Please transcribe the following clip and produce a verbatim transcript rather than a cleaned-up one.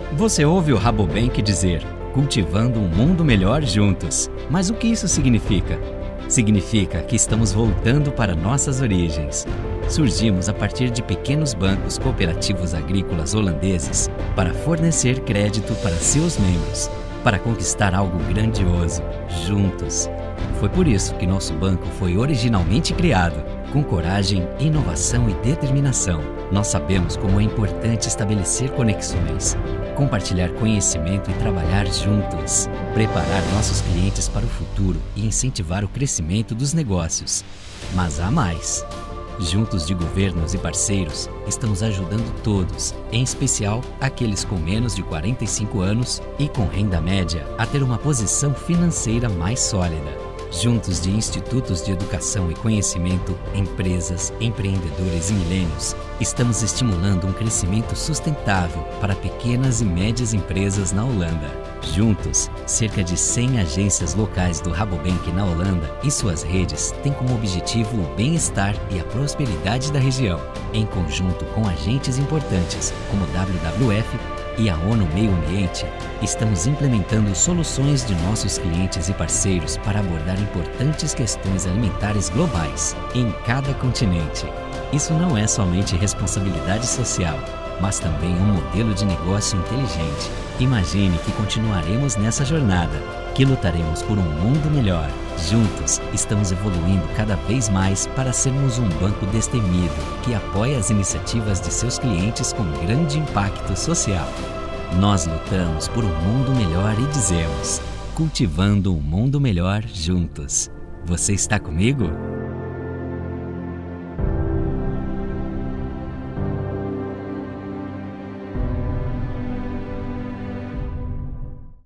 Você ouve o Rabobank dizer, cultivando um mundo melhor juntos. Mas o que isso significa? Significa que estamos voltando para nossas origens. Surgimos a partir de pequenos bancos cooperativos agrícolas holandeses para fornecer crédito para seus membros, para conquistar algo grandioso, juntos. Foi por isso que nosso banco foi originalmente criado, com coragem, inovação e determinação. Nós sabemos como é importante estabelecer conexões, compartilhar conhecimento e trabalhar juntos, preparar nossos clientes para o futuro e incentivar o crescimento dos negócios. Mas há mais. Juntos de governos e parceiros, estamos ajudando todos, em especial aqueles com menos de quarenta e cinco anos e com renda média, a ter uma posição financeira mais sólida. Juntos de institutos de educação e conhecimento, empresas, empreendedores e milênios, estamos estimulando um crescimento sustentável para pequenas e médias empresas na Holanda. Juntos, cerca de cem agências locais do Rabobank na Holanda e suas redes têm como objetivo o bem-estar e a prosperidade da região, em conjunto com agentes importantes como o W W F e a ONU Meio Ambiente, estamos implementando soluções de nossos clientes e parceiros para abordar importantes questões alimentares globais em cada continente. Isso não é somente responsabilidade social, mas também um modelo de negócio inteligente. Imagine que continuaremos nessa jornada, que lutaremos por um mundo melhor. Juntos, estamos evoluindo cada vez mais para sermos um banco destemido, que apoia as iniciativas de seus clientes com grande impacto social. Nós lutamos por um mundo melhor e dizemos, cultivando um mundo melhor juntos. Você está comigo?